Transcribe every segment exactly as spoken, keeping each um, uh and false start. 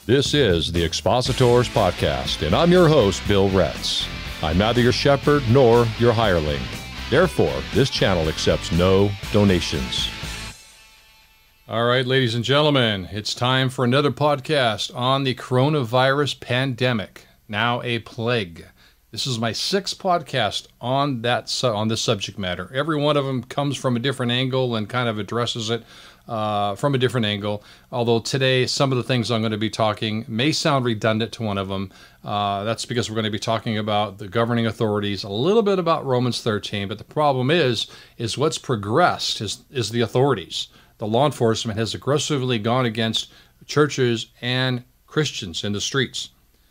This is the Expositors Podcast, and I'm your host, Bill Retz. I'm neither your shepherd nor your hireling. Therefore, this channel accepts no donations. All right, ladies and gentlemen, it's time for another podcast on the coronavirus pandemic, now a plague. This is my sixth podcast on that su- on this subject matter. Every one of them comes from a different angle and kind of addresses it uh, from a different angle. Although today, some of the things I'm going to be talking may sound redundant to one of them. Uh, that's because we're going to be talking about the governing authorities, a little bit about Romans thirteen. But the problem is, is what's progressed is, is the authorities. The law enforcement has aggressively gone against churches and Christians in the streets.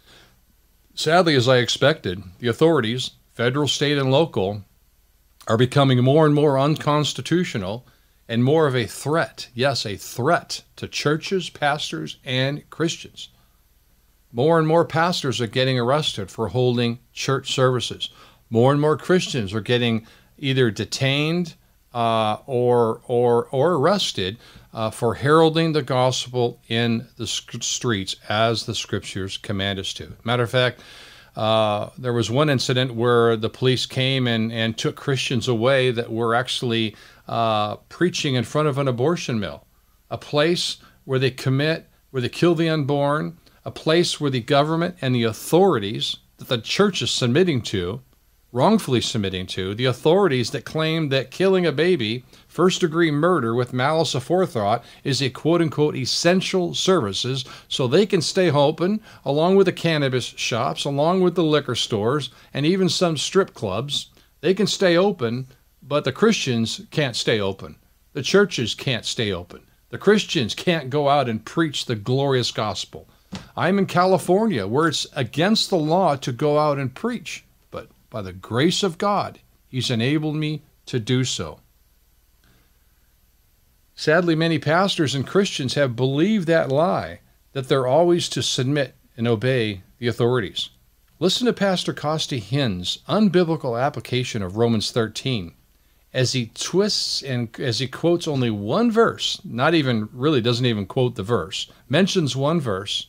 Sadly, as I expected, the authorities, federal, state, and local, are becoming more and more unconstitutional and more of a threat, yes, a threat to churches, pastors, and Christians. More and more pastors are getting arrested for holding church services. More and more Christians are getting either detained uh, or, or, or arrested uh, for heralding the gospel in the streets as the scriptures command us to. Matter of fact, uh, there was one incident where the police came and, and took Christians away that were actually uh, preaching in front of an abortion mill, a place where they commit, where they kill the unborn, a place where the government and the authorities that the church is submitting to, wrongfully submitting to, the authorities that claim that killing a baby, first-degree murder with malice aforethought, is a quote-unquote essential services, so they can stay open, along with the cannabis shops, along with the liquor stores, and even some strip clubs. They can stay open, but the Christians can't stay open. The churches can't stay open. The Christians can't go out and preach the glorious gospel. I'm in California, where it's against the law to go out and preach. By the grace of God, He's enabled me to do so. Sadly, many pastors and Christians have believed that lie, that they're always to submit and obey the authorities. Listen to Pastor Costi Hinn's unbiblical application of Romans thirteen as he twists and as he quotes only one verse, not even, really doesn't even quote the verse, mentions one verse,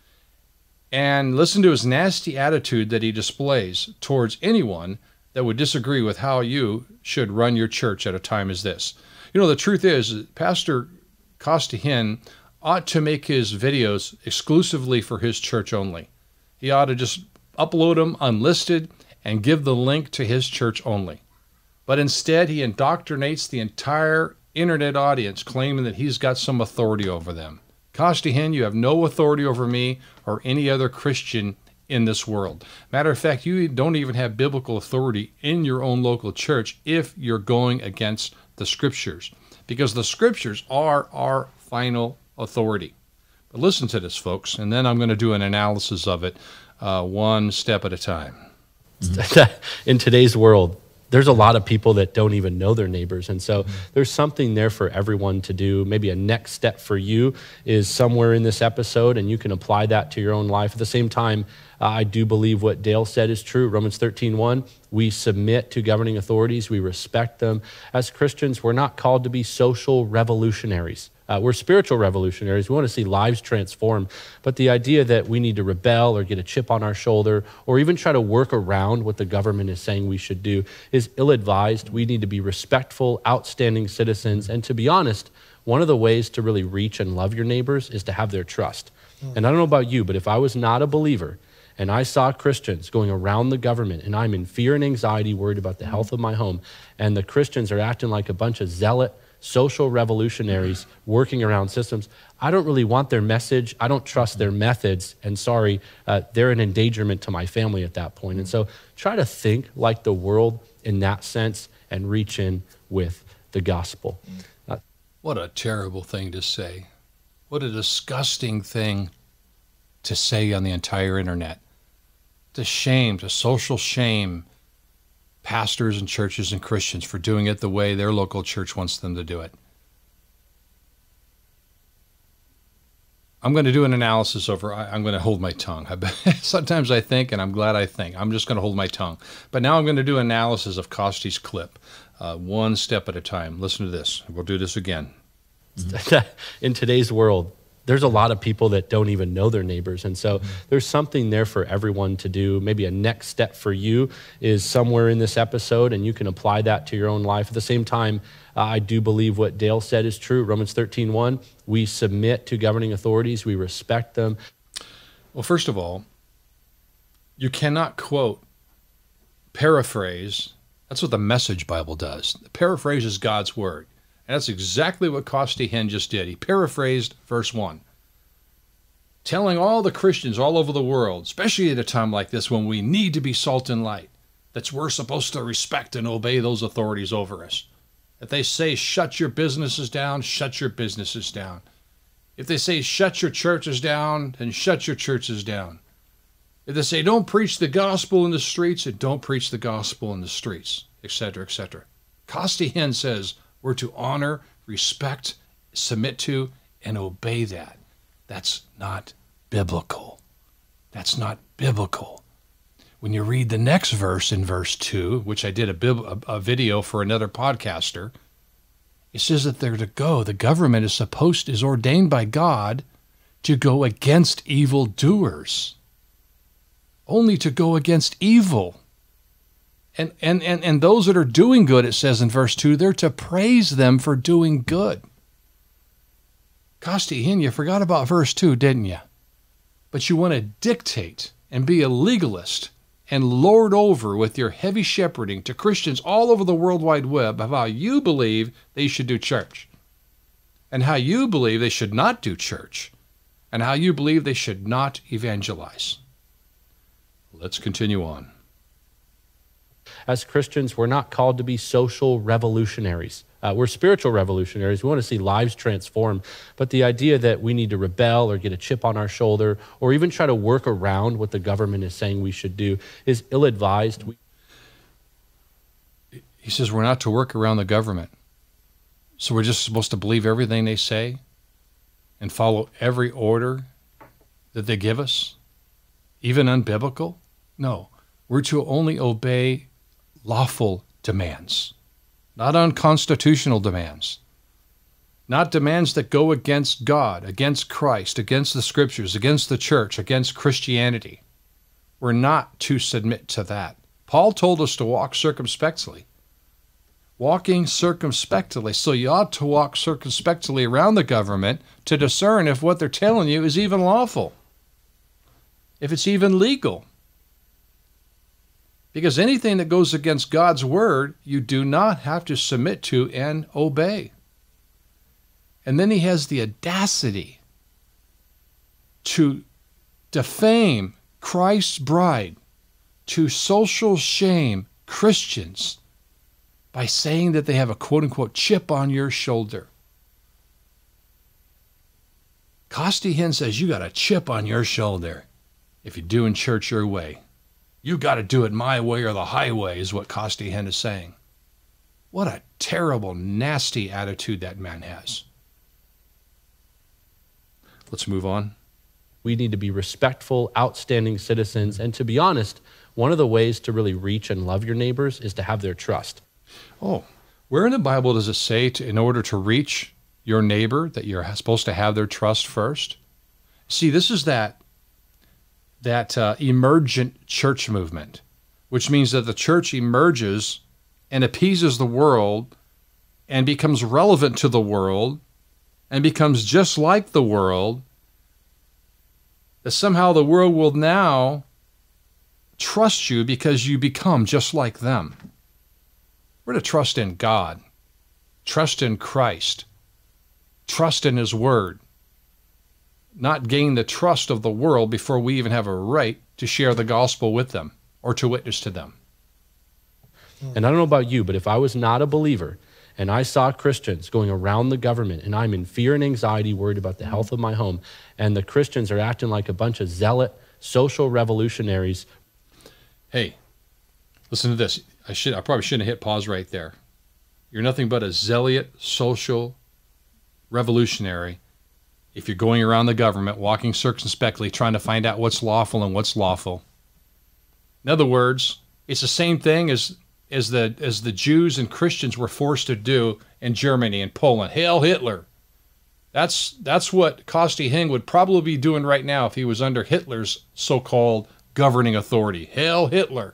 and listen to his nasty attitude that he displays towards anyone that would disagree with how you should run your church at a time as this. You know, the truth is, Pastor Costi Hinn ought to make his videos exclusively for his church only. He ought to just upload them unlisted and give the link to his church only. But instead, he indoctrinates the entire internet audience, claiming that he's got some authority over them. Costi Hinn, you have no authority over me or any other Christian in this world. Matter of fact, you don't even have biblical authority in your own local church if you're going against the scriptures, because the scriptures are our final authority. But listen to this, folks, and then I'm going to do an analysis of it uh, one step at a time. In today's world, there's a lot of people that don't even know their neighbors. And so there's something there for everyone to do. Maybe a next step for you is somewhere in this episode, and you can apply that to your own life. At the same time, uh, I do believe what Dale said is true. Romans thirteen one, we submit to governing authorities. We respect them. As Christians, we're not called to be social revolutionaries. Uh, we're spiritual revolutionaries. We want to see lives transformed. But the idea that we need to rebel or get a chip on our shoulder or even try to work around what the government is saying we should do is ill-advised. We need to be respectful, outstanding citizens. And to be honest, one of the ways to really reach and love your neighbors is to have their trust. And I don't know about you, but if I was not a believer and I saw Christians going around the government and I'm in fear and anxiety, worried about the health of my home, and the Christians are acting like a bunch of zealot social revolutionaries working around systems, I don't really want their message. I don't trust their methods. And sorry, uh, they're an endangerment to my family at that point. And so try to think like the world in that sense and reach in with the gospel. Uh, what a terrible thing to say. What a disgusting thing to say on the entire internet. To shame, to social shame pastors and churches and Christians for doing it the way their local church wants them to do it. I'm going to do an analysis over, I, I'm going to hold my tongue. I, sometimes I think, and I'm glad I think. I'm just going to hold my tongue. But now I'm going to do an analysis of Costi's clip, uh, one step at a time. Listen to this. We'll do this again. In today's world, there's a lot of people that don't even know their neighbors. And so mm-hmm. there's something there for everyone to do. Maybe a next step for you is somewhere in this episode, and you can apply that to your own life. At the same time, uh, I do believe what Dale said is true. Romans thirteen one, we submit to governing authorities. We respect them. Well, first of all, you cannot quote, paraphrase. That's what the Message Bible does. It paraphrases God's word. And that's exactly what Costi Hinn just did. He paraphrased verse one, telling all the Christians all over the world, especially at a time like this when we need to be salt and light, that we're supposed to respect and obey those authorities over us. If they say, shut your businesses down, shut your businesses down. If they say, shut your churches down, then shut your churches down. If they say, don't preach the gospel in the streets, then don't preach the gospel in the streets, et cetera, et cetera. Costi Hinn says, we're to honor, respect, submit to, and obey that. That's not biblical. That's not biblical. When you read the next verse in verse two, which I did a, bib- a video for another podcaster, it says that they're to go. The government is supposed, is ordained by God to go against evildoers. Only to go against evil. And, and, and, and those that are doing good, it says in verse two, they're to praise them for doing good. Costi Hinn, you forgot about verse two, didn't you? But you want to dictate and be a legalist and lord over with your heavy shepherding to Christians all over the World Wide Web of how you believe they should do church, and how you believe they should not do church, and how you believe they should not evangelize. Let's continue on. As Christians, we're not called to be social revolutionaries. Uh, we're spiritual revolutionaries. We want to see lives transformed. But the idea that we need to rebel or get a chip on our shoulder or even try to work around what the government is saying we should do is ill-advised. We- he says we're not to work around the government. So we're just supposed to believe everything they say and follow every order that they give us, even unbiblical? No. We're to only obey lawful demands, not unconstitutional demands, not demands that go against God, against Christ, against the Scriptures, against the church, against Christianity. We're not to submit to that. Paul told us to walk circumspectly. Walking circumspectly. So you ought to walk circumspectly around the government to discern if what they're telling you is even lawful, if it's even legal. Because anything that goes against God's word, you do not have to submit to and obey. And then he has the audacity to defame Christ's bride, to social shame Christians by saying that they have a quote-unquote chip on your shoulder. Costi Hinn says you got a chip on your shoulder if you're doing church your way. You got to do it my way or the highway is what Costi Hinn is saying. What a terrible, nasty attitude that man has. Let's move on. We need to be respectful, outstanding citizens. And to be honest, one of the ways to really reach and love your neighbors is to have their trust. Oh, where in the Bible does it say to, in order to reach your neighbor that you're supposed to have their trust first? See, this is that that uh, emergent church movement, which means that the church emerges and appeases the world and becomes relevant to the world and becomes just like the world, that somehow the world will now trust you because you become just like them. We're to trust in God, trust in Christ, trust in His Word, not gain the trust of the world before we even have a right to share the gospel with them or to witness to them. And I don't know about you, but if I was not a believer and I saw Christians going around the government and I'm in fear and anxiety, worried about the health of my home, and the Christians are acting like a bunch of zealot social revolutionaries. Hey, listen to this. I should I probably shouldn't have hit pause right there. You're nothing but a zealot social revolutionary if you're going around the government, walking circumspectly, trying to find out what's lawful and what's lawful. In other words, it's the same thing as, as, the, as the Jews and Christians were forced to do in Germany and Poland. Hail Hitler! That's, that's what Costi Hinn would probably be doing right now if he was under Hitler's so-called governing authority. Hail Hitler.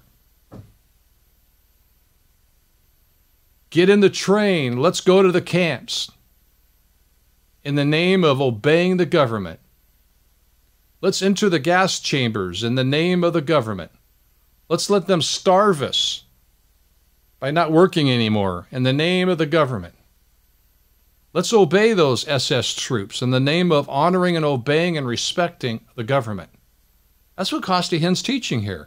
Get in the train. Let's go to the camps. In the name of obeying the government. Let's enter the gas chambers in the name of the government. Let's let them starve us by not working anymore in the name of the government. Let's obey those S S troops in the name of honoring and obeying and respecting the government. That's what Costi Hinn's teaching here.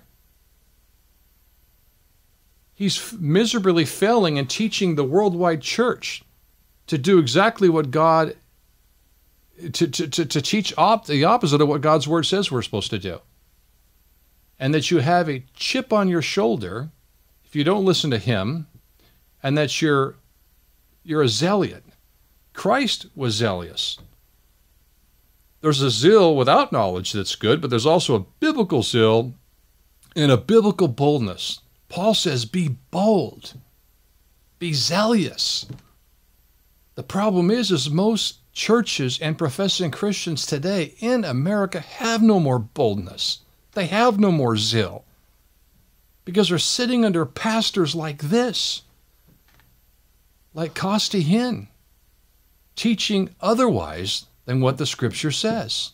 He's miserably failing in teaching the worldwide church to do exactly what God, to, to, to, to teach op, the opposite of what God's word says we're supposed to do. And that you have a chip on your shoulder if you don't listen to him, and that you're, you're a zealot. Christ was zealous. There's a zeal without knowledge that's good, but there's also a biblical zeal and a biblical boldness. Paul says, be bold, be zealous. The problem is, is most churches and professing Christians today in America have no more boldness. They have no more zeal because they're sitting under pastors like this, like Costi Hinn, teaching otherwise than what the Scripture says.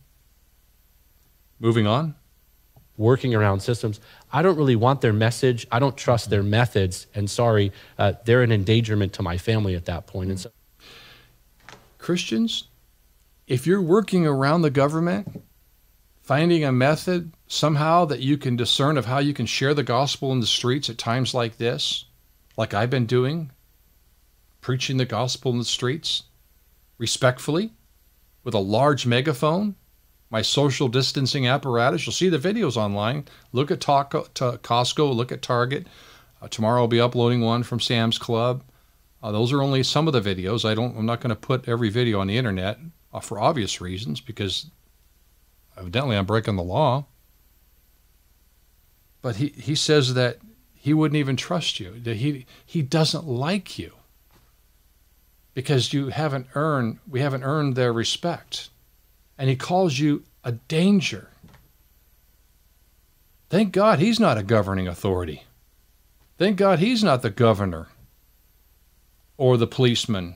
Moving on. Working around systems. I don't really want their message. I don't trust their methods. And sorry, uh, they're an endangerment to my family at that point. And so, Christians, if you're working around the government, finding a method somehow that you can discern of how you can share the gospel in the streets at times like this, like I've been doing, preaching the gospel in the streets, respectfully, with a large megaphone, my social distancing apparatus. You'll see the videos online. Look at Costco, look at Target. Uh, tomorrow I'll be uploading one from Sam's Club. Uh, those are only some of the videos. I don't, I'm not going to put every video on the internet uh, for obvious reasons, because evidently I'm breaking the law. But he, he says that he wouldn't even trust you, that he, he doesn't like you, because you haven't earned, we haven't earned their respect. And he calls you a danger. Thank God he's not a governing authority. Thank God he's not the governor or the policeman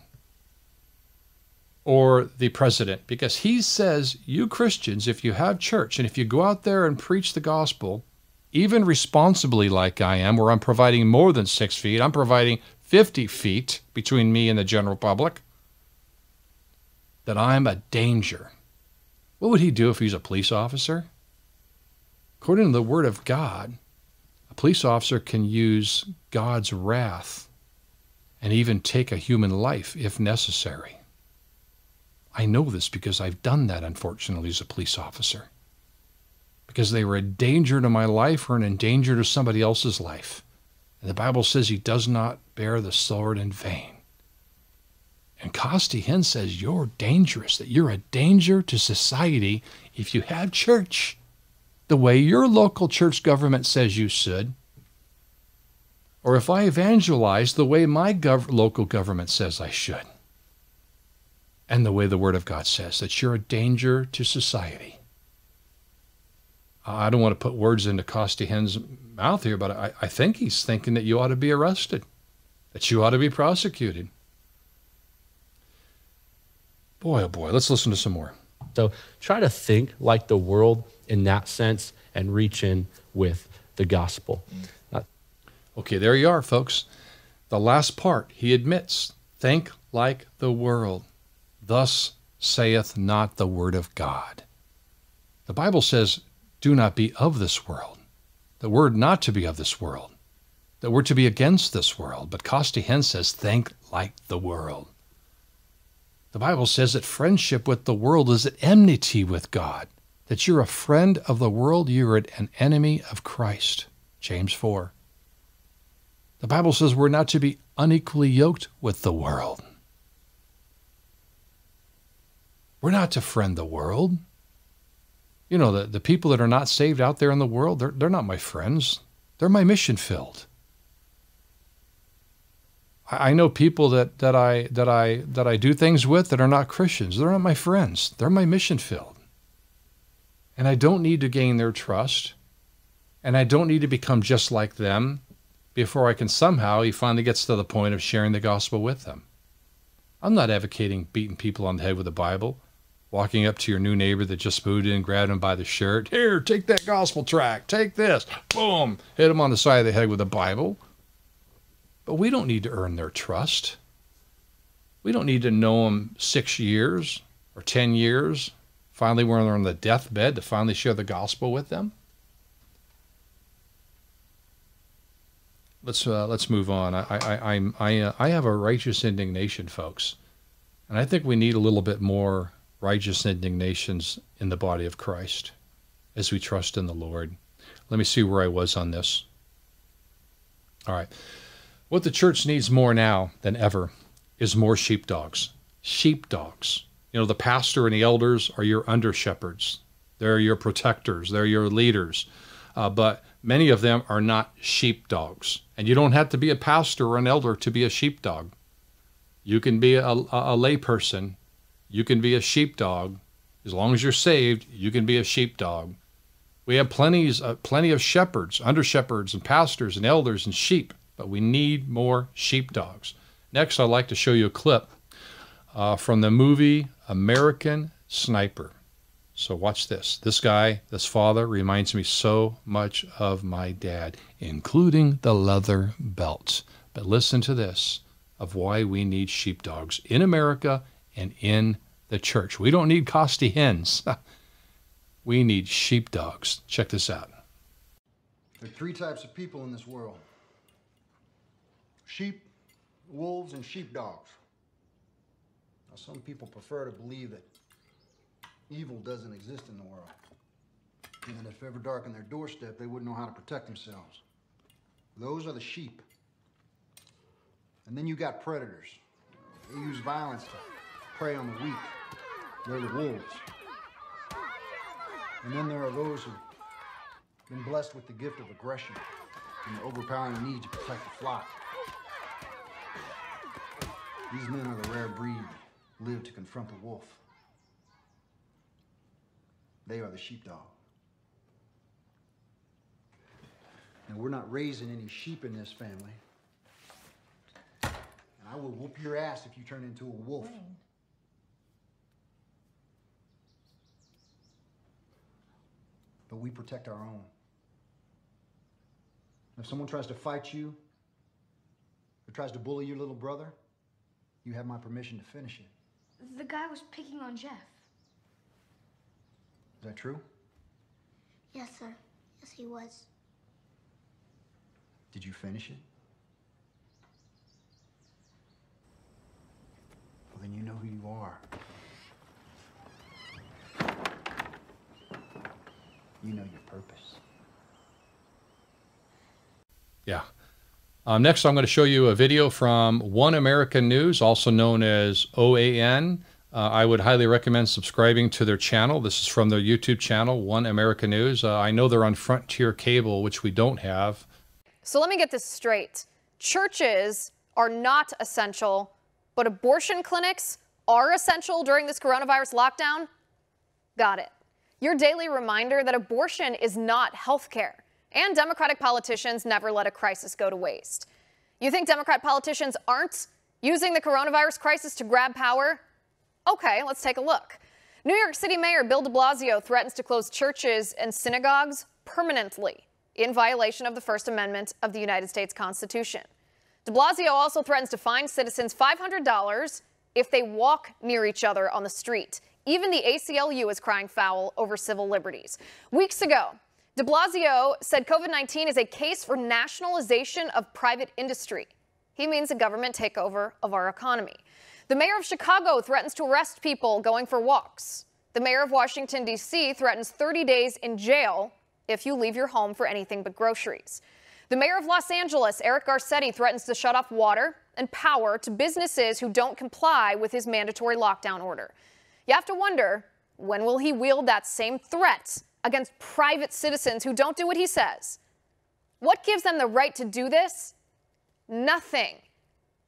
or the president, because he says, you Christians, if you have church and if you go out there and preach the gospel, even responsibly like I am, where I'm providing more than six feet, I'm providing fifty feet between me and the general public, that I'm a danger. What would he do if he's a police officer? According to the Word of God, a police officer can use God's wrath and even take a human life if necessary. I know this because I've done that, unfortunately, as a police officer, because they were a danger to my life or an danger to somebody else's life. And the Bible says he does not bear the sword in vain. And Costi Hinn says you're dangerous, that you're a danger to society if you have church the way your local church government says you should, or if I evangelize the way my gov- local government says I should, and the way the Word of God says that you're a danger to society. I don't want to put words into Costi Hinn's mouth here, but I, I think he's thinking that you ought to be arrested, that you ought to be prosecuted. Boy, oh boy, let's listen to some more. so try to think like the world in that sense and reach in with the gospel. Uh, Okay, there you are, folks. The last part, he admits, think like the world. Thus saith not the word of God. The Bible says, do not be of this world. The word not to be of this world. That we're to be against this world. But Costi Hinn says, think like the world. The Bible says that friendship with the world is at enmity with God. That you're a friend of the world, you're an enemy of Christ. James four. The Bible says we're not to be unequally yoked with the world. We're not to friend the world. You know, the, the people that are not saved out there in the world, they're, they're not my friends. They're my mission field. I know people that, that I that I that I do things with that are not Christians. They're not my friends. They're my mission field. And I don't need to gain their trust. And I don't need to become just like them before I can somehow, he finally gets to the point of sharing the gospel with them. I'm not advocating beating people on the head with the Bible, walking up to your new neighbor that just moved in, grabbing him by the shirt. Here, take that gospel tract. Take this. Boom. Hit him on the side of the head with the Bible. But we don't need to earn their trust. We don't need to know them six years or ten years. Finally, when they're on the deathbed, to finally share the gospel with them. Let's uh, let's move on. I I I'm, I uh, I have a righteous indignation, folks, and I think we need a little bit more righteous indignations in the body of Christ as we trust in the Lord. Let me see where I was on this. All right. What the church needs more now than ever is more sheepdogs. Sheepdogs. You know, the pastor and the elders are your under-shepherds. They're your protectors. They're your leaders. Uh, but many of them are not sheepdogs. And you don't have to be a pastor or an elder to be a sheepdog. You can be a, a, a lay person. You can be a sheepdog. As long as you're saved, you can be a sheepdog. We have plenty, uh, plenty of shepherds, under-shepherds, and pastors, and elders, and sheep. But we need more sheepdogs. Next, I'd like to show you a clip uh, from the movie American Sniper. So watch this. This guy, this father, reminds me so much of my dad, including the leather belts. But listen to this, of why we need sheepdogs in America and in the church. We don't need Costi Hinns. We need sheepdogs. Check this out. There are three types of people in this world. Sheep, wolves, and sheepdogs. Now, some people prefer to believe that evil doesn't exist in the world, and that if ever darkened their doorstep, they wouldn't know how to protect themselves. Those are the sheep. And then you got predators. They use violence to prey on the weak. They're the wolves. And then there are those who've been blessed with the gift of aggression and the overpowering need to protect the flock. These men are the rare breed who live to confront the wolf. They are the sheepdog. And we're not raising any sheep in this family. And I will whoop your ass if you turn into a wolf. Wayne. But we protect our own. If someone tries to fight you, or tries to bully your little brother, you have my permission to finish it. The guy was picking on Jeff. Is that true? Yes, sir. Yes, he was. Did you finish it? Well, then you know who you are. You know your purpose. Yeah. Um, next, I'm going to show you a video from One American News, also known as O A N. Uh, I would highly recommend subscribing to their channel. This is from their YouTube channel, One American News. Uh, I know they're on Frontier Cable, which we don't have. So let me get this straight. Churches are not essential, but abortion clinics are essential during this coronavirus lockdown? Got it. Your daily reminder that abortion is not health care. And Democratic politicians never let a crisis go to waste. You think Democrat politicians aren't using the coronavirus crisis to grab power? Okay, let's take a look. New York City Mayor Bill de Blasio threatens to close churches and synagogues permanently in violation of the First Amendment of the United States Constitution. De Blasio also threatens to fine citizens five hundred dollars if they walk near each other on the street. Even the A C L U is crying foul over civil liberties. Weeks ago, de Blasio said COVID nineteen is a case for nationalization of private industry. He means a government takeover of our economy. The mayor of Chicago threatens to arrest people going for walks. The mayor of Washington, D C threatens thirty days in jail if you leave your home for anything but groceries. The mayor of Los Angeles, Eric Garcetti, threatens to shut off water and power to businesses who don't comply with his mandatory lockdown order. You have to wonder, when will he wield that same threat against private citizens who don't do what he says? What gives them the right to do this? Nothing.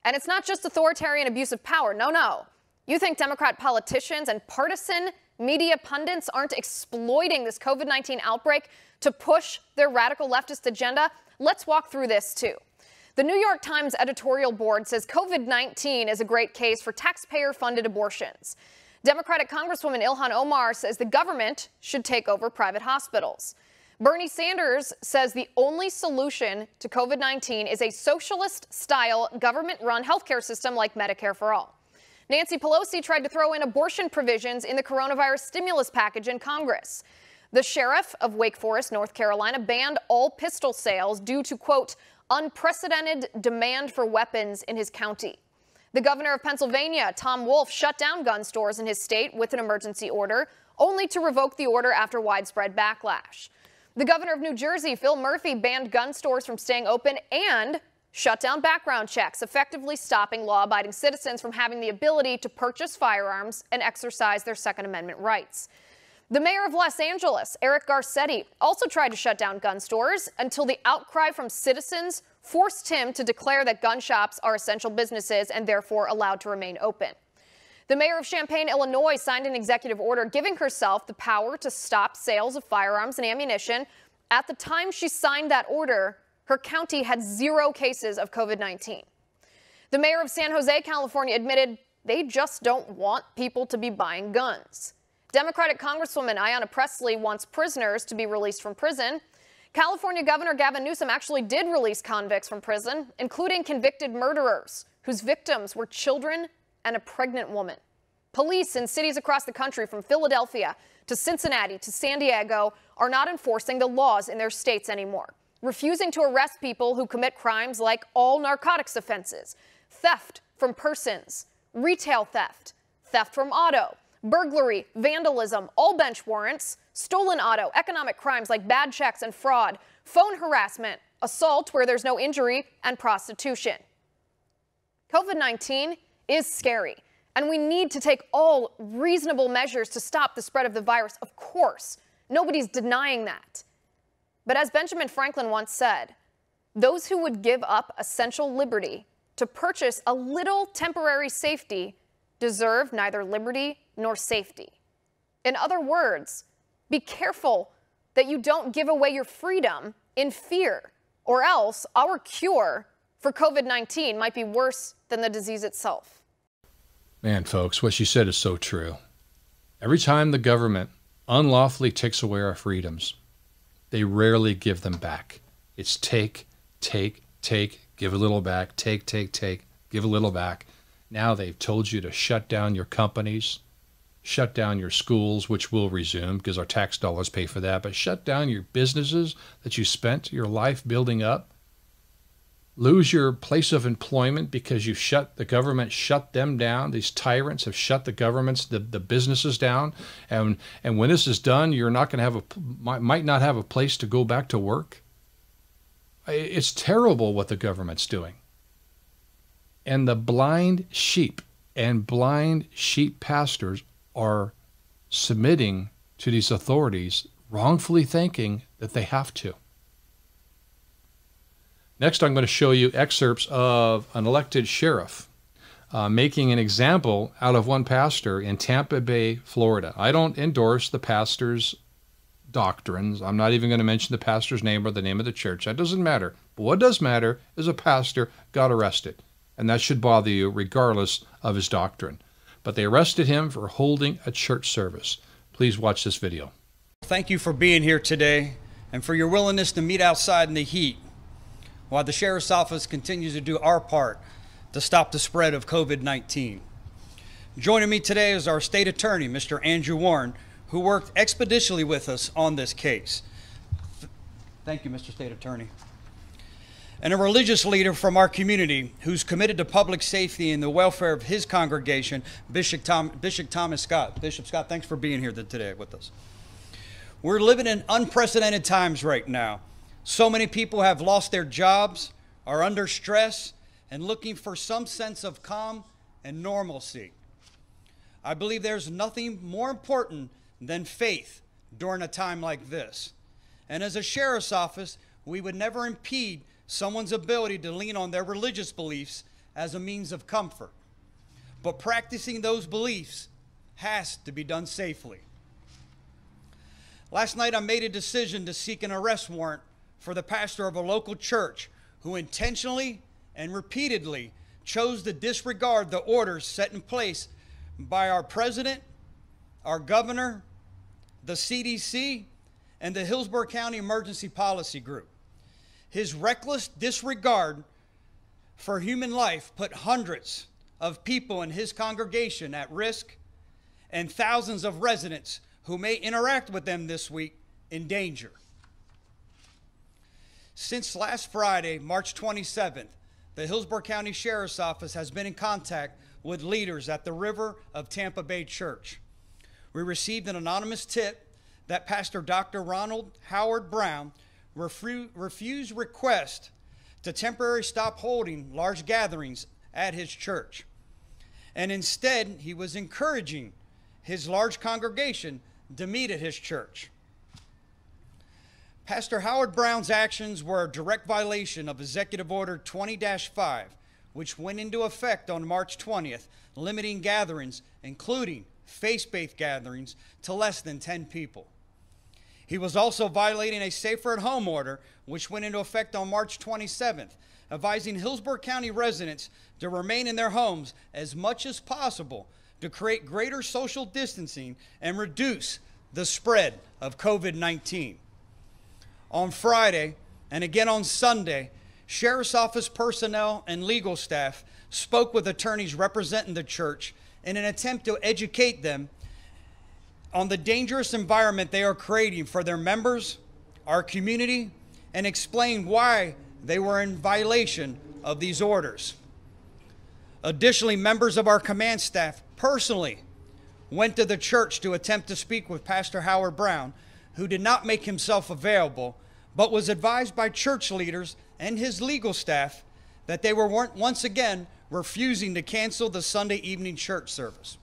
And it's not just authoritarian abuse of power. No, no. You think Democrat politicians and partisan media pundits aren't exploiting this COVID nineteen outbreak to push their radical leftist agenda? Let's walk through this, too. The New York Times editorial board says COVID nineteen is a great case for taxpayer-funded abortions. Democratic Congresswoman Ilhan Omar says the government should take over private hospitals. Bernie Sanders says the only solution to COVID nineteen is a socialist-style government-run healthcare system like Medicare for All. Nancy Pelosi tried to throw in abortion provisions in the coronavirus stimulus package in Congress. The sheriff of Wake Forest, North Carolina, banned all pistol sales due to, quote, unprecedented demand for weapons in his county. The governor of Pennsylvania, Tom Wolf, shut down gun stores in his state with an emergency order, only to revoke the order after widespread backlash. The governor of New Jersey, Phil Murphy, banned gun stores from staying open and shut down background checks, effectively stopping law-abiding citizens from having the ability to purchase firearms and exercise their Second Amendment rights. The mayor of Los Angeles, Eric Garcetti, also tried to shut down gun stores until the outcry from citizens forced him to declare that gun shops are essential businesses and therefore allowed to remain open. The mayor of Champaign, Illinois, signed an executive order giving herself the power to stop sales of firearms and ammunition. At the time she signed that order, her county had zero cases of COVID nineteen. The mayor of San Jose, California, admitted they just don't want people to be buying guns. Democratic Congresswoman Ayanna Pressley wants prisoners to be released from prison. California Governor Gavin Newsom actually did release convicts from prison, including convicted murderers whose victims were children and a pregnant woman. Police in cities across the country, from Philadelphia to Cincinnati to San Diego, are not enforcing the laws in their states anymore, refusing to arrest people who commit crimes like all narcotics offenses, theft from persons, retail theft, theft from auto, burglary, vandalism, all bench warrants, stolen auto, economic crimes like bad checks and fraud, phone harassment, assault where there's no injury, and prostitution. COVID nineteen is scary, and we need to take all reasonable measures to stop the spread of the virus. Of course, nobody's denying that. But as Benjamin Franklin once said, those who would give up essential liberty to purchase a little temporary safety deserve neither liberty nor safety. In other words, be careful that you don't give away your freedom in fear, or else our cure for COVID nineteen might be worse than the disease itself. Man, folks, what she said is so true. Every time the government unlawfully takes away our freedoms, they rarely give them back. It's take, take, take, give a little back, take, take, take, give a little back. Now they've told you to shut down your companies, shut down your schools, which will resume because our tax dollars pay for that, but shut down your businesses that you spent your life building up. Lose your place of employment because you shut the government shut them down. These tyrants have shut the governments, the, the businesses down. And and when this is done, you're not going to have a might, might not have a place to go back to work. It's terrible what the government's doing. And the blind sheep and blind sheep pastors are submitting to these authorities, wrongfully thinking that they have to. Next, I'm going to show you excerpts of an elected sheriff uh, making an example out of one pastor in Tampa Bay, Florida. I don't endorse the pastor's doctrines. I'm not even going to mention the pastor's name or the name of the church. That doesn't matter. But what does matter is a pastor got arrested, and that should bother you regardless of his doctrine. But they arrested him for holding a church service. Please watch this video. Thank you for being here today and for your willingness to meet outside in the heat while the Sheriff's Office continues to do our part to stop the spread of COVID nineteen. Joining me today is our State Attorney, Mister Andrew Warren, who worked expeditiously with us on this case. Thank you, Mister State Attorney. And a religious leader from our community who's committed to public safety and the welfare of his congregation, Bishop, Tom, Bishop Thomas Scott. Bishop Scott, thanks for being here today with us. We're living in unprecedented times right now. So many people have lost their jobs, are under stress, and looking for some sense of calm and normalcy. I believe there's nothing more important than faith during a time like this. And as a sheriff's office, we would never impede someone's ability to lean on their religious beliefs as a means of comfort, but practicing those beliefs has to be done safely. Last night I made a decision to seek an arrest warrant for the pastor of a local church who intentionally and repeatedly chose to disregard the orders set in place by our president, our governor, the C D C, and the Hillsborough County Emergency Policy Group. His reckless disregard for human life put hundreds of people in his congregation at risk and thousands of residents who may interact with them this week in danger. Since last Friday, March twenty-seventh, the Hillsborough County Sheriff's Office has been in contact with leaders at the River of Tampa Bay Church. We received an anonymous tip that Pastor Doctor Ronald Howard Brown refu- refused request to temporarily stop holding large gatherings at his church. And instead, he was encouraging his large congregation to meet at his church. Pastor Howard Brown's actions were a direct violation of Executive Order twenty dash five, which went into effect on March twentieth, limiting gatherings, including faith-based gatherings, to less than ten people. He was also violating a safer at home order, which went into effect on March twenty-seventh, advising Hillsborough County residents to remain in their homes as much as possible to create greater social distancing and reduce the spread of COVID nineteen. On Friday, and again on Sunday, Sheriff's Office personnel and legal staff spoke with attorneys representing the church in an attempt to educate them on the dangerous environment they are creating for their members, our community, and explain why they were in violation of these orders. Additionally, members of our command staff personally went to the church to attempt to speak with Pastor Howard Brown, who did not make himself available, but was advised by church leaders and his legal staff that they were once again refusing to cancel the Sunday evening church service.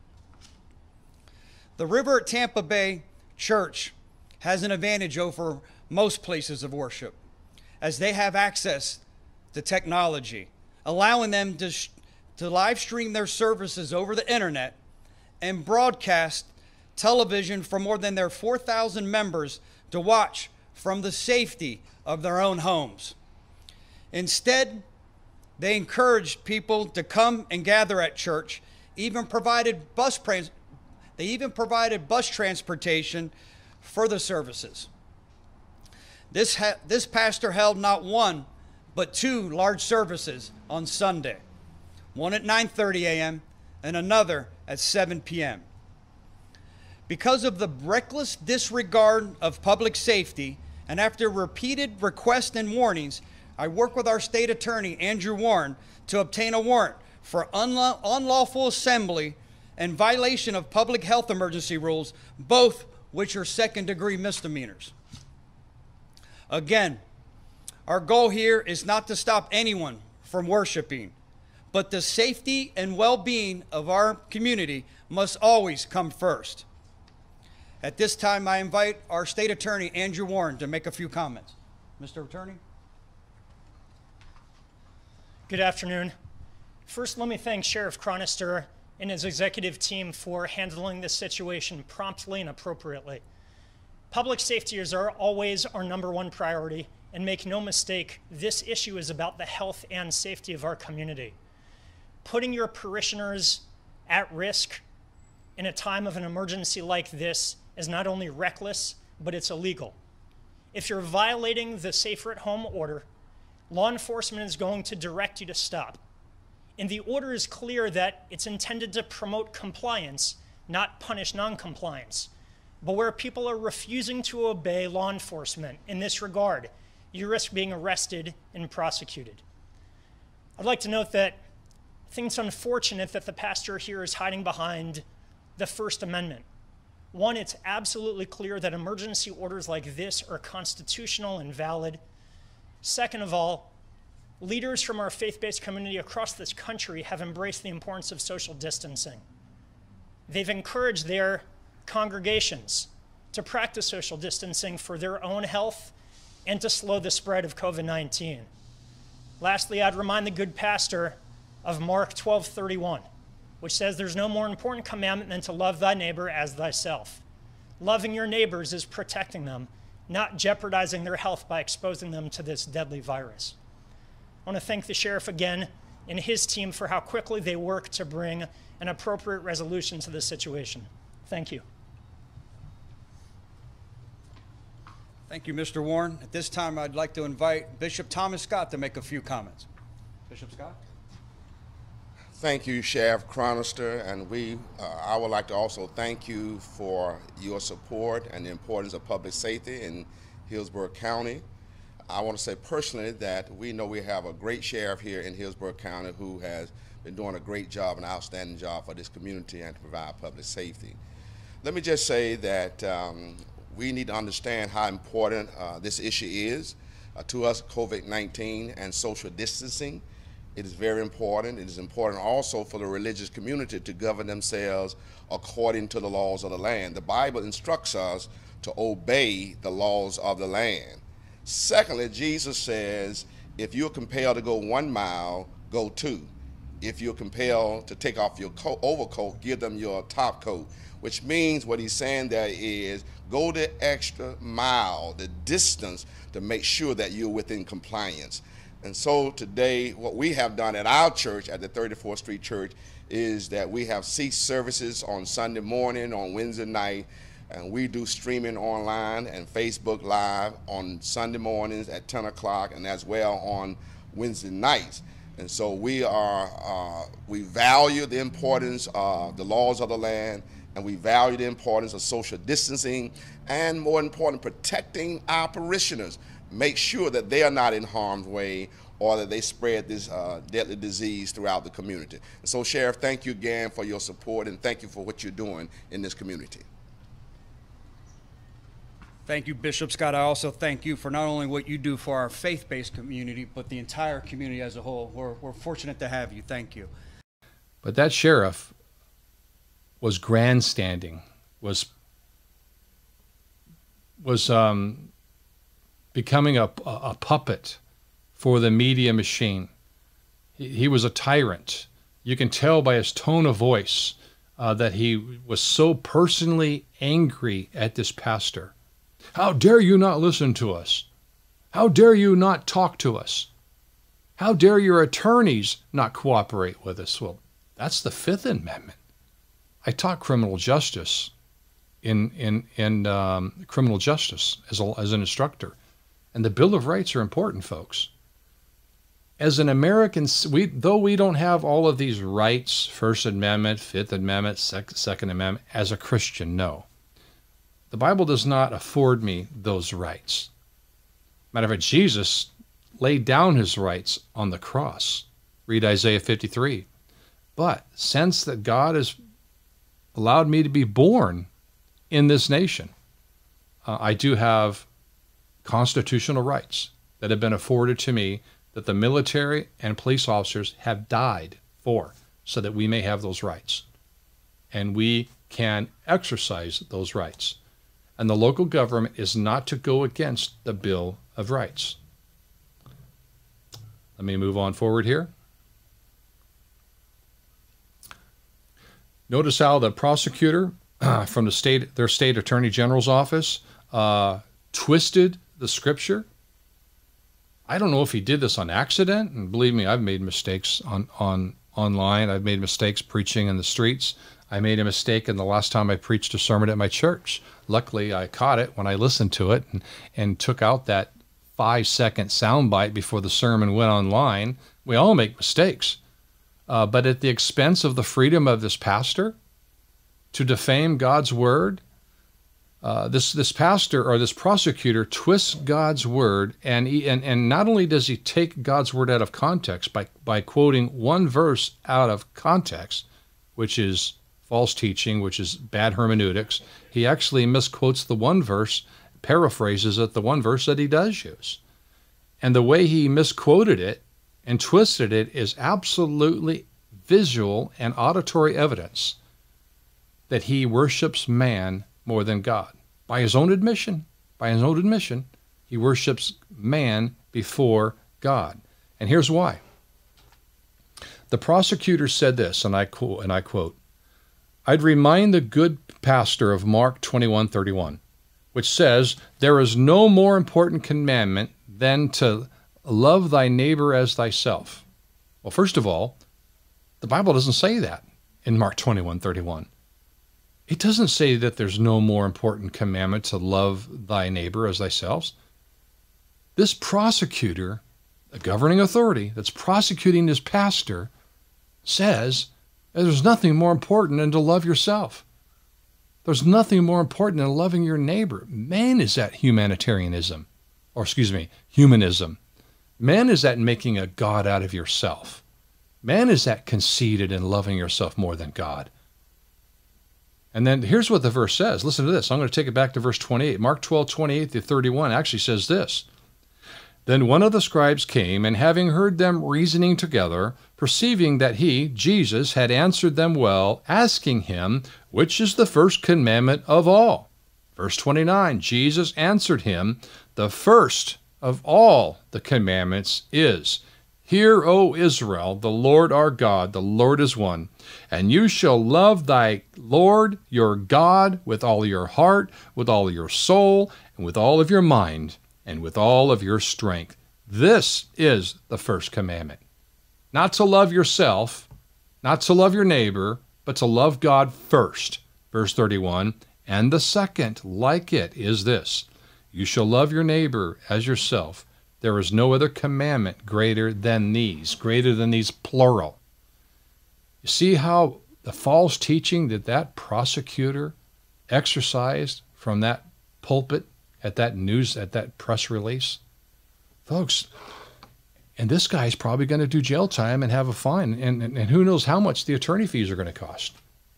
The River at Tampa Bay Church has an advantage over most places of worship, as they have access to technology, allowing them to, sh- to live stream their services over the internet and broadcast television for more than their four thousand members to watch from the safety of their own homes. Instead, they encouraged people to come and gather at church, even provided bus trans- they even provided bus transportation for the services. This, ha- this pastor held not one, but two large services on Sunday, one at nine thirty a.m. and another at seven p.m. Because of the reckless disregard of public safety, and after repeated requests and warnings, I worked with our state attorney, Andrew Warren, to obtain a warrant for unlaw- unlawful assembly and violation of public health emergency rules, both which are second-degree misdemeanors. Again, our goal here is not to stop anyone from worshiping, but the safety and well-being of our community must always come first. At this time, I invite our state attorney, Andrew Warren, to make a few comments. Mister Attorney? Good afternoon. First, let me thank Sheriff Chronister and his executive team for handling this situation promptly and appropriately. Public safety is our, always our number one priority, and make no mistake, this issue is about the health and safety of our community. Putting your parishioners at risk in a time of an emergency like this is not only reckless, but it's illegal. If you're violating the safer at home order, law enforcement is going to direct you to stop. And the order is clear that it's intended to promote compliance, not punish non-compliance. But where people are refusing to obey law enforcement in this regard, you risk being arrested and prosecuted. I'd like to note that I think it's unfortunate that the pastor here is hiding behind the First Amendment. One, it's absolutely clear that emergency orders like this are constitutional and valid. Second of all, leaders from our faith-based community across this country have embraced the importance of social distancing. They've encouraged their congregations to practice social distancing for their own health and to slow the spread of COVID nineteen. Lastly, I'd remind the good pastor of Mark twelve thirty-one, which says there's no more important commandment than to love thy neighbor as thyself. Loving your neighbors is protecting them, not jeopardizing their health by exposing them to this deadly virus. I want to thank the sheriff again and his team for how quickly they work to bring an appropriate resolution to this situation. Thank you. Thank you, Mister Warren. At this time, I'd like to invite Bishop Thomas Scott to make a few comments. Bishop Scott? Thank you, Sheriff Chronister, and we, uh, I would like to also thank you for your support and the importance of public safety in Hillsborough County. I want to say personally that we know we have a great sheriff here in Hillsborough County who has been doing a great job, an outstanding job for this community and to provide public safety. Let me just say that um, we need to understand how important uh, this issue is uh, to us, COVID nineteen and social distancing. It is very important. It is important also for the religious community to govern themselves according to the laws of the land. The Bible instructs us to obey the laws of the land. Secondly, Jesus says, if you're compelled to go one mile, go two. If you're compelled to take off your coat, overcoat, give them your top coat, which means what he's saying there is go the extra mile, the distance, to make sure that you're within compliance. And so today, what we have done at our church, at the thirty-fourth Street Church, is that we have ceased services on Sunday morning, on Wednesday night, and we do streaming online and Facebook Live on Sunday mornings at ten o'clock, and as well on Wednesday nights. And so we are, uh, we value the importance of the laws of the land, and we value the importance of social distancing, and more important, protecting our parishioners. Make sure that they are not in harm's way or that they spread this uh, deadly disease throughout the community. And so, Sheriff, thank you again for your support, and thank you for what you're doing in this community. Thank you, Bishop Scott. I also thank you for not only what you do for our faith-based community, but the entire community as a whole. We're, we're fortunate to have you. Thank you. But that sheriff was grandstanding, was was um, becoming a, a puppet for the media machine. He, he was a tyrant. You can tell by his tone of voice uh, that he was so personally angry at this pastor. How dare you not listen to us? How dare you not talk to us? How dare your attorneys not cooperate with us? Well, that's the Fifth Amendment. I taught criminal justice in in in um, criminal justice as a, as an instructor, and the Bill of Rights are important, folks. As an American, we though we don't have all of these rights, First Amendment, Fifth Amendment, Sec, Second Amendment, as a Christian, no. The Bible does not afford me those rights. Matter of fact, Jesus laid down his rights on the cross. Read Isaiah fifty-three. But since that God has allowed me to be born in this nation, uh, I do have constitutional rights that have been afforded to me that the military and police officers have died for, so that we may have those rights. And we can exercise those rights. And the local government is not to go against the Bill of Rights. Let me move on forward here. Notice how the prosecutor uh, from the state, their state attorney general's office uh, twisted the scripture. I don't know if he did this on accident, and believe me, I've made mistakes on, on online. I've made mistakes preaching in the streets. I made a mistake in the last time I preached a sermon at my church. Luckily, I caught it when I listened to it and, and took out that five-second soundbite before the sermon went online. We all make mistakes. Uh, but at the expense of the freedom of this pastor to defame God's word, uh, this this pastor or this prosecutor twists God's word, and, he, and and not only does he take God's word out of context by, by quoting one verse out of context, which is false teaching, which is bad hermeneutics, he actually misquotes the one verse, paraphrases it, the one verse that he does use. And the way he misquoted it and twisted it is absolutely visual and auditory evidence that he worships man more than God. By his own admission, by his own admission, he worships man before God. And here's why. The prosecutor said this, and I quote, and I quote, "I'd remind the good pastor of Mark twenty-one thirty-one, which says, 'There is no more important commandment than to love thy neighbor as thyself.'" Well, first of all, the Bible doesn't say that in Mark twenty-one thirty-one. It doesn't say that there's no more important commandment to love thy neighbor as thyself. This prosecutor, the governing authority that's prosecuting this pastor, says that there's nothing more important than to love yourself. There's nothing more important than loving your neighbor. Man, is that humanitarianism, or excuse me, humanism. Man, is that making a God out of yourself. Man, is that conceited and loving yourself more than God. And then here's what the verse says. Listen to this. I'm going to take it back to verse twenty-eight. Mark twelve, twenty-eight to thirty-one actually says this. "Then one of the scribes came, and having heard them reasoning together, perceiving that he, Jesus, had answered them well, asking him, which is the first commandment of all? Verse twenty-nine, Jesus answered him, the first of all the commandments is, Hear, O Israel, the Lord our God, the Lord is one. And you shall love thy Lord your God with all your heart, with all your soul, and with all of your mind, and with all of your strength. This is the first commandment. Not to love yourself, not to love your neighbor, but to love God first. Verse thirty-one, and the second, like it, is this. You shall love your neighbor as yourself. There is no other commandment greater than these, greater than these, plural. You see how the false teaching that that prosecutor exercised from that pulpit at that news, at that press release? Folks, and this guy's probably going to do jail time and have a fine, and, and, and who knows how much the attorney fees are going to cost.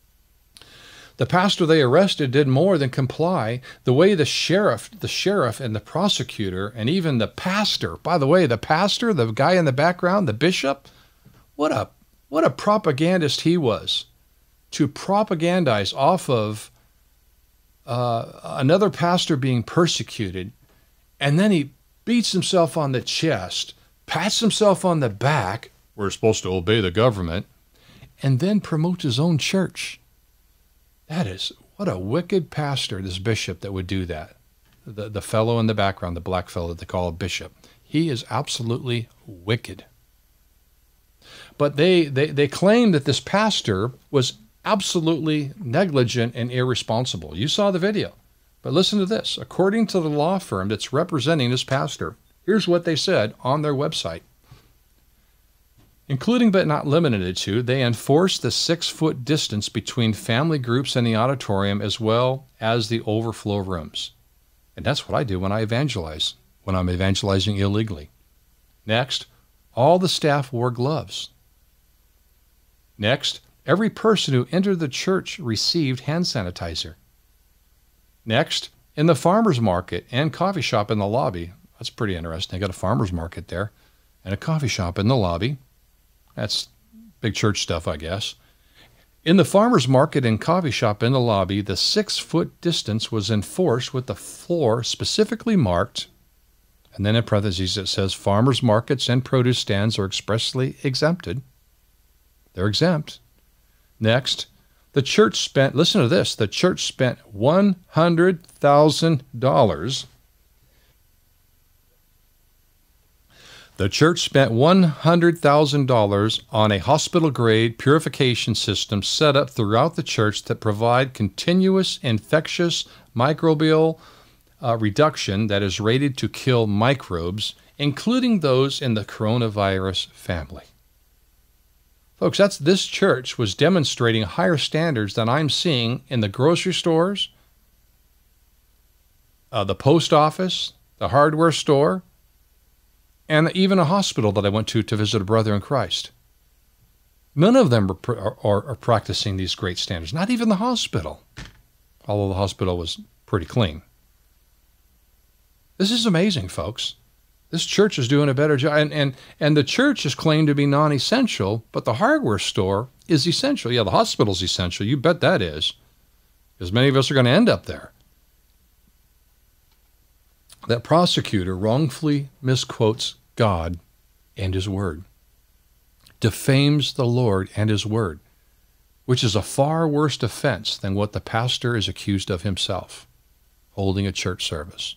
The pastor they arrested did more than comply. The way the sheriff, the sheriff and the prosecutor, and even the pastor, by the way, the pastor, the guy in the background, the bishop, what a, what a propagandist he was to propagandize off of uh, another pastor being persecuted, and then he beats himself on the chest, pats himself on the back, we're supposed to obey the government, and then promotes his own church. That is, what a wicked pastor, this bishop, that would do that. The, the fellow in the background, the black fellow that they call a bishop. He is absolutely wicked. But they, they, they claim that this pastor was absolutely negligent and irresponsible. You saw the video. But listen to this. According to the law firm that's representing this pastor, here's what they said on their website. Including but not limited to, they enforce the six-foot distance between family groups in the auditorium as well as the overflow rooms. And that's what I do when I evangelize, when I'm evangelizing illegally. Next, all the staff wore gloves. Next, every person who entered the church received hand sanitizer. Next, in the farmer's market and coffee shop in the lobby, that's pretty interesting. They got a farmer's market there and a coffee shop in the lobby. That's big church stuff, I guess. In the farmer's market and coffee shop in the lobby, the six-foot distance was enforced with the floor specifically marked, and then in parentheses it says, farmers markets and produce stands are expressly exempted. They're exempt. Next, the church spent, listen to this, the church spent one hundred thousand dollars The church spent one hundred thousand dollars on a hospital-grade purification system set up throughout the church that provide continuous infectious microbial uh, reduction that is rated to kill microbes, including those in the coronavirus family. Folks, that's this church was demonstrating higher standards than I'm seeing in the grocery stores, uh, the post office, the hardware store, and even a hospital that I went to to visit a brother in Christ. None of them are, are, are practicing these great standards, not even the hospital, although the hospital was pretty clean. This is amazing, folks. This church is doing a better job. And, and, and the church is claimed to be non-essential, but the hardware store is essential. Yeah, the hospital's essential. You bet that is, because many of us are going to end up there. That prosecutor wrongfully misquotes God and his word. defames the Lord and his word, which is a far worse offense than what the pastor is accused of himself, holding a church service.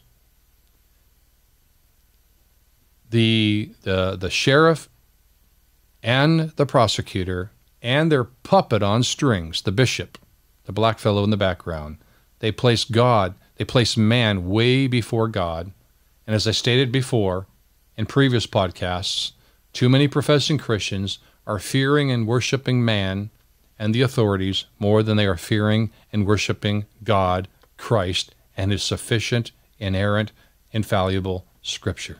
The, the, the sheriff and the prosecutor and their puppet on strings, the bishop, the black fellow in the background, they place God, they place man way before God. And as I stated before in previous podcasts, too many professing Christians are fearing and worshiping man and the authorities more than they are fearing and worshiping God, Christ, and his sufficient, inerrant, infallible scripture.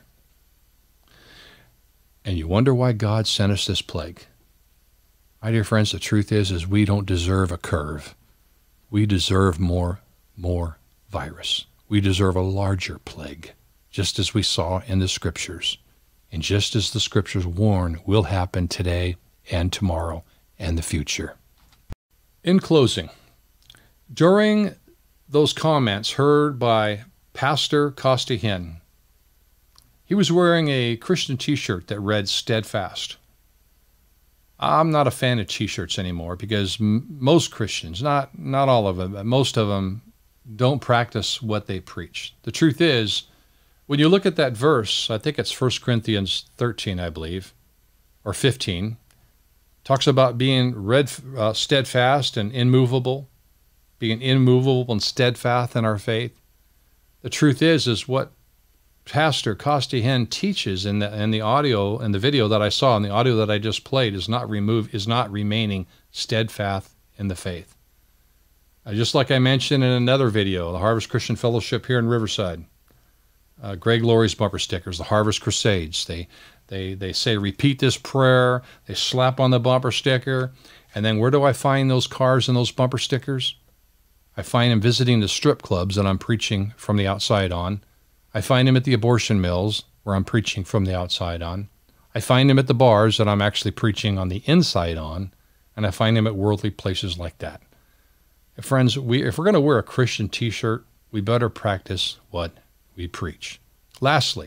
And you wonder why God sent us this plague. My dear friends, the truth is, is we don't deserve a curve. We deserve more, more virus. We deserve a larger plague, just as we saw in the scriptures. And just as the scriptures warn will happen today and tomorrow and the future. In closing, during those comments heard by Pastor Costi Hinn, he was wearing a Christian t-shirt that read steadfast. I'm not a fan of t-shirts anymore because m most Christians, not, not all of them, but most of them don't practice what they preach. The truth is, when you look at that verse, I think it's First Corinthians thirteen, I believe, or fifteen, talks about being red, uh, steadfast and immovable, being immovable and steadfast in our faith. The truth is, is what Pastor Costi Hinn teaches in the in the audio and the video that I saw and the audio that I just played is not remove is not remaining steadfast in the faith. Uh, just like I mentioned in another video, the Harvest Christian Fellowship here in Riverside, uh, Greg Laurie's bumper stickers, the Harvest Crusades. They they they say repeat this prayer. They slap on the bumper sticker, and then where do I find those cars and those bumper stickers? I find them visiting the strip clubs that I'm preaching from the outside on. I find him at the abortion mills where I'm preaching from the outside on. I find him at the bars that I'm actually preaching on the inside on. And I find him at worldly places like that. And friends, we, if we're going to wear a Christian t-shirt, we better practice what we preach. Lastly,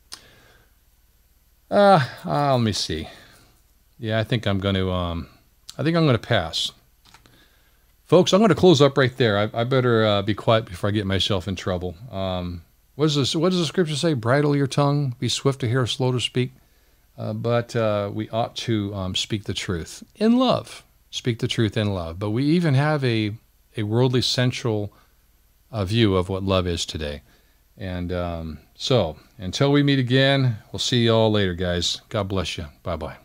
uh, uh, let me see. Yeah, I think I'm going to, um, I think I'm going to pass. Folks, I'm going to close up right there. I, I better uh, be quiet before I get myself in trouble. Um, What does, this, what does the scripture say? Bridle your tongue, be swift to hear, slow to speak. Uh, but uh, we ought to um, speak the truth in love. Speak the truth in love. But we even have a, a worldly central uh, view of what love is today. And um, so, until we meet again, we'll see you all later, guys. God bless you. Bye-bye.